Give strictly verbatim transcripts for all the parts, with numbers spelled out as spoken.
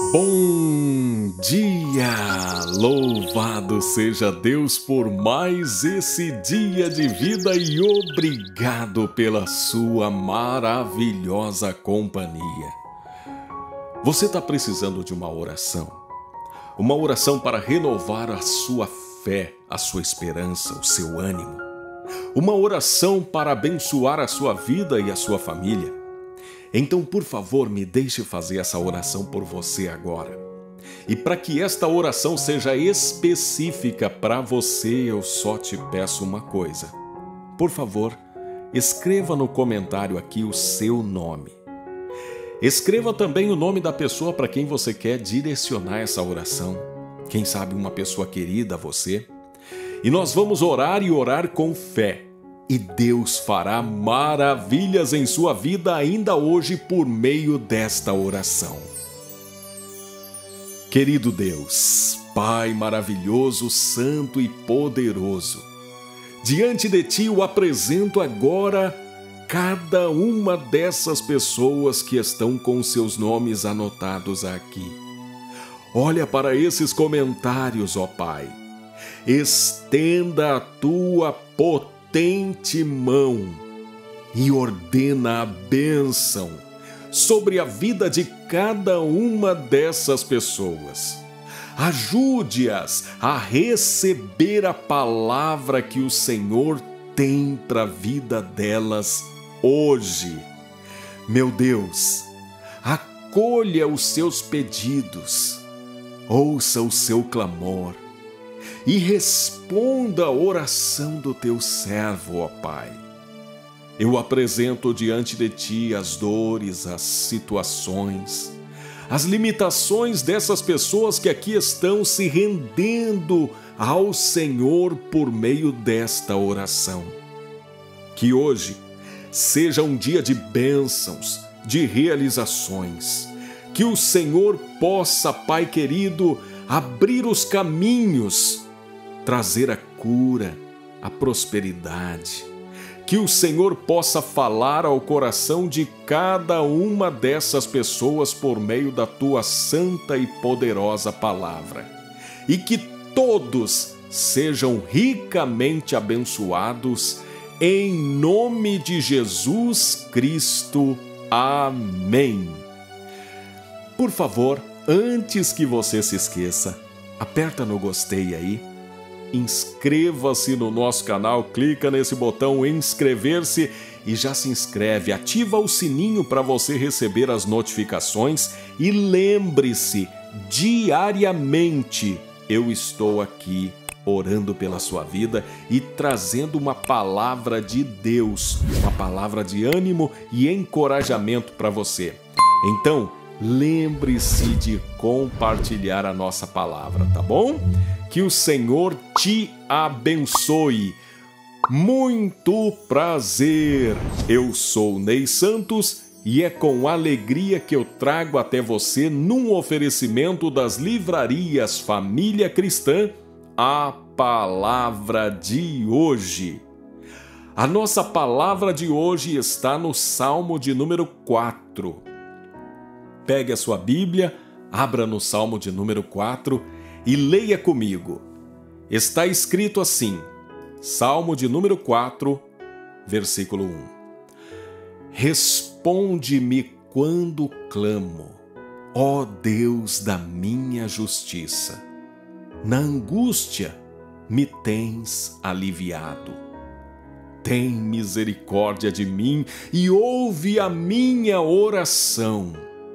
Bom dia! Louvado seja Deus por mais esse dia de vida e obrigado pela sua maravilhosa companhia. Você está precisando de uma oração? Uma oração para renovar a sua fé, a sua esperança, o seu ânimo. Uma oração para abençoar a sua vida e a sua família. Então, por favor, me deixe fazer essa oração por você agora. E para que esta oração seja específica para você, eu só te peço uma coisa. Por favor, escreva no comentário aqui o seu nome. Escreva também o nome da pessoa para quem você quer direcionar essa oração. Quem sabe uma pessoa querida a você. E nós vamos orar e orar com fé. E Deus fará maravilhas em sua vida ainda hoje por meio desta oração. Querido Deus, Pai maravilhoso, santo e poderoso, diante de Ti eu apresento agora cada uma dessas pessoas que estão com seus nomes anotados aqui. Olha para esses comentários, ó Pai. Estenda a Tua potente mão e ordena a bênção sobre a vida de cada uma dessas pessoas. Ajude-as a receber a palavra que o Senhor tem para a vida delas hoje. Meu Deus, acolha os seus pedidos, ouça o seu clamor e responda a oração do teu servo, ó Pai. Eu apresento diante de Ti as dores, as situações, as limitações dessas pessoas que aqui estão se rendendo ao Senhor por meio desta oração. Que hoje seja um dia de bênçãos, de realizações. Que o Senhor possa, Pai querido, abrir os caminhos, trazer a cura, a prosperidade. Que o Senhor possa falar ao coração de cada uma dessas pessoas por meio da Tua santa e poderosa palavra. E que todos sejam ricamente abençoados em nome de Jesus Cristo. Amém. Por favor, antes que você se esqueça, aperta no gostei aí, inscreva-se no nosso canal, clica nesse botão inscrever-se e já se inscreve, ativa o sininho para você receber as notificações e lembre-se, diariamente eu estou aqui orando pela sua vida e trazendo uma palavra de Deus, uma palavra de ânimo e encorajamento para você. Então, lembre-se de compartilhar a nossa palavra, tá bom? Que o Senhor te abençoe. Muito prazer! Eu sou Ney Santos e é com alegria que eu trago até você, num oferecimento das livrarias Família Cristã, a palavra de hoje. A nossa palavra de hoje está no Salmo de número quatro. Pegue a sua Bíblia, abra no Salmo de número quatro e leia comigo. Está escrito assim, Salmo de número quatro, versículo um. Responde-me quando clamo, ó Deus da minha justiça. Na angústia me tens aliviado. Tem misericórdia de mim e ouve a minha oração.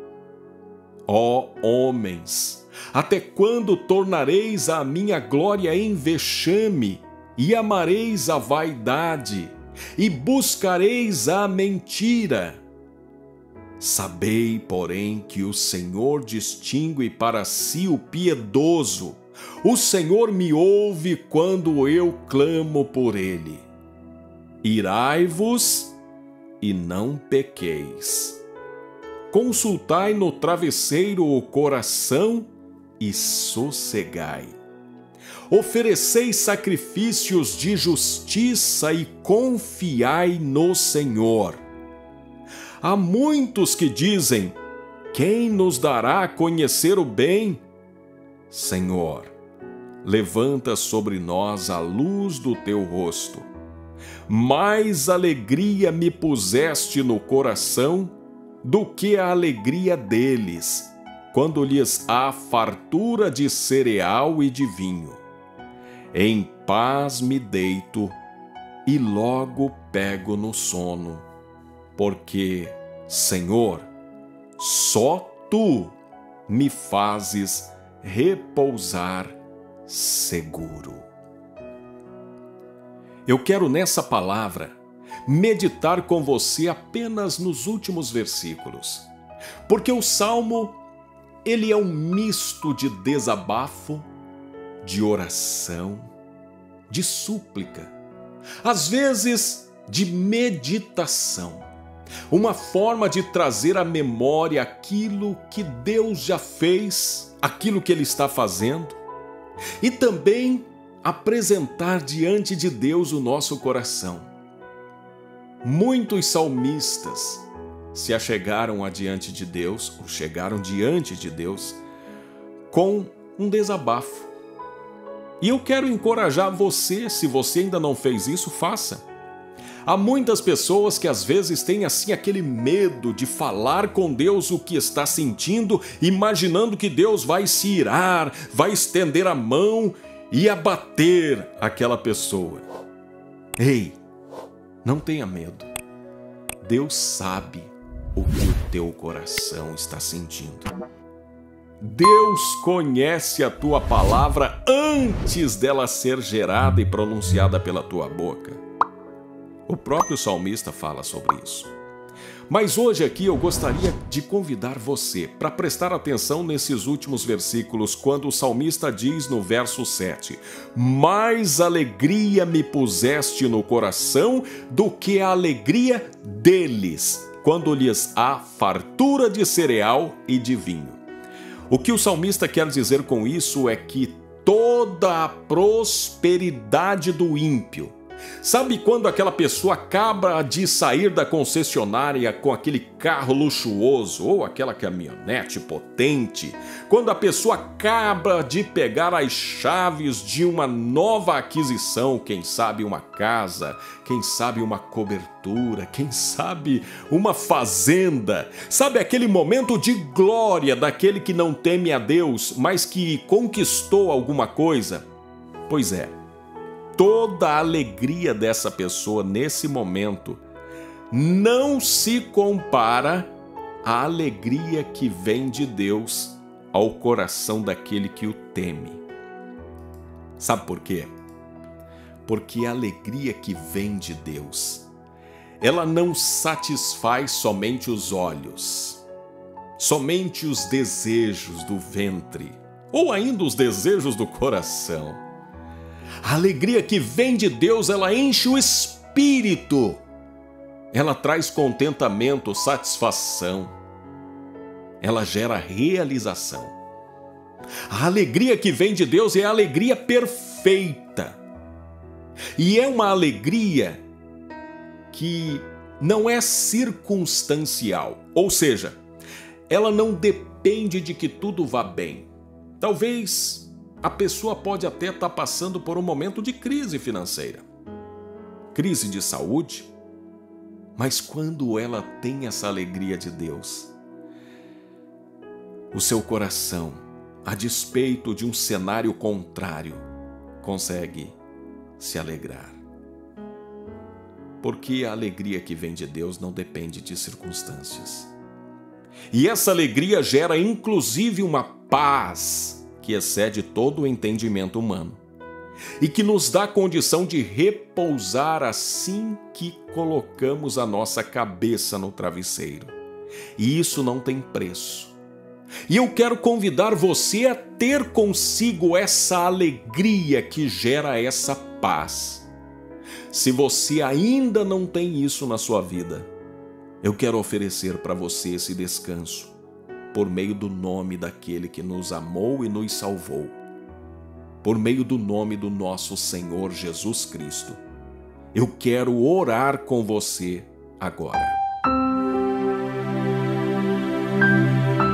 Ó homens, até quando tornareis a minha glória em vexame, e amareis a vaidade, e buscareis a mentira? Sabei, porém, que o Senhor distingue para si o piedoso. O Senhor me ouve quando eu clamo por ele. Irai-vos e não pequeis. Consultai no travesseiro o coração e sossegai. Ofereceis sacrifícios de justiça e confiai no Senhor. Há muitos que dizem: quem nos dará a conhecer o bem? Senhor, levanta sobre nós a luz do teu rosto. Mais alegria me puseste no coração do que a alegria deles, quando lhes há fartura de cereal e de vinho. Em paz me deito e logo pego no sono, porque, Senhor, só tu me fazes repousar seguro. Eu quero nessa palavra meditar com você apenas nos últimos versículos, porque o Salmo, ele é um misto de desabafo, de oração, de súplica, às vezes de meditação, uma forma de trazer à memória aquilo que Deus já fez, aquilo que Ele está fazendo, e também apresentar diante de Deus o nosso coração. Muitos salmistas se achegaram adiante de Deus, ou chegaram diante de Deus, com um desabafo. E eu quero encorajar você, se você ainda não fez isso, faça. Há muitas pessoas que às vezes têm assim aquele medo de falar com Deus o que está sentindo, imaginando que Deus vai se irar, vai estender a mão e abater aquela pessoa. Ei, não tenha medo. Deus sabe o que o teu coração está sentindo. Deus conhece a tua palavra antes dela ser gerada e pronunciada pela tua boca. O próprio salmista fala sobre isso. Mas hoje aqui eu gostaria de convidar você para prestar atenção nesses últimos versículos, quando o salmista diz no verso sete: mais alegria me puseste no coração do que a alegria deles, quando lhes há fartura de cereal e de vinho. O que o salmista quer dizer com isso é que toda a prosperidade do ímpio, sabe quando aquela pessoa acaba de sair da concessionária com aquele carro luxuoso ou aquela caminhonete potente, quando a pessoa acaba de pegar as chaves de uma nova aquisição, quem sabe uma casa, quem sabe uma cobertura, quem sabe uma fazenda, sabe aquele momento de glória daquele que não teme a Deus, mas que conquistou alguma coisa? Pois é, toda a alegria dessa pessoa nesse momento não se compara à alegria que vem de Deus ao coração daquele que o teme. Sabe por quê? Porque a alegria que vem de Deus, ela não satisfaz somente os olhos, somente os desejos do ventre, ou ainda os desejos do coração. A alegria que vem de Deus, ela enche o espírito. Ela traz contentamento, satisfação. Ela gera realização. A alegria que vem de Deus é a alegria perfeita. E é uma alegria que não é circunstancial. Ou seja, ela não depende de que tudo vá bem. Talvez a pessoa pode até estar passando por um momento de crise financeira, crise de saúde, mas quando ela tem essa alegria de Deus, o seu coração, a despeito de um cenário contrário, consegue se alegrar. Porque a alegria que vem de Deus não depende de circunstâncias. E essa alegria gera inclusive uma paz que excede todo o entendimento humano e que nos dá a condição de repousar assim que colocamos a nossa cabeça no travesseiro. E isso não tem preço. E eu quero convidar você a ter consigo essa alegria que gera essa paz. Se você ainda não tem isso na sua vida, eu quero oferecer para você esse descanso por meio do nome daquele que nos amou e nos salvou, por meio do nome do nosso Senhor Jesus Cristo. Eu quero orar com você agora.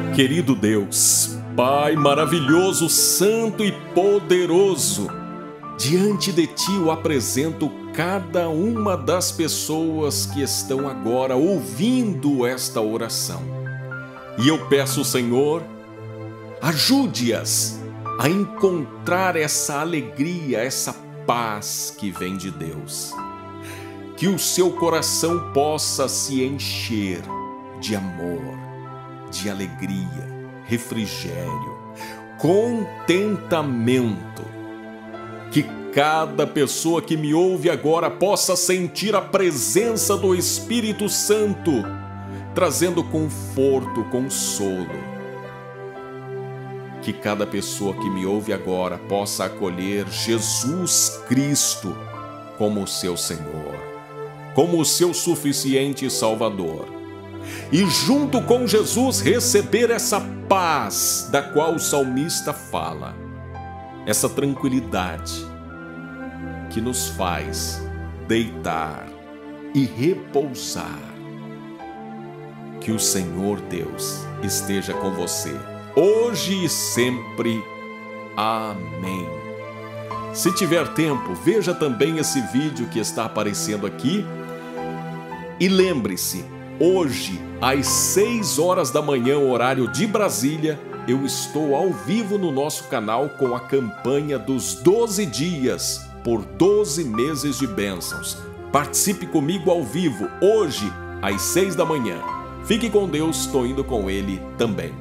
Querido Deus, Pai maravilhoso, santo e poderoso, diante de Ti eu apresento cada uma das pessoas que estão agora ouvindo esta oração. E eu peço, Senhor, ajude-as a encontrar essa alegria, essa paz que vem de Deus. Que o seu coração possa se encher de amor, de alegria, refrigério, contentamento. Que cada pessoa que me ouve agora possa sentir a presença do Espírito Santo, trazendo conforto, consolo. Que cada pessoa que me ouve agora possa acolher Jesus Cristo como o seu Senhor, como o seu suficiente Salvador. E junto com Jesus receber essa paz da qual o salmista fala, essa tranquilidade que nos faz deitar e repousar. Que o Senhor Deus esteja com você, hoje e sempre. Amém. Se tiver tempo, veja também esse vídeo que está aparecendo aqui. E lembre-se, hoje, às seis horas da manhã, horário de Brasília, eu estou ao vivo no nosso canal com a campanha dos doze dias por doze meses de bênçãos. Participe comigo ao vivo, hoje, às seis da manhã. Fique com Deus, estou indo com Ele também.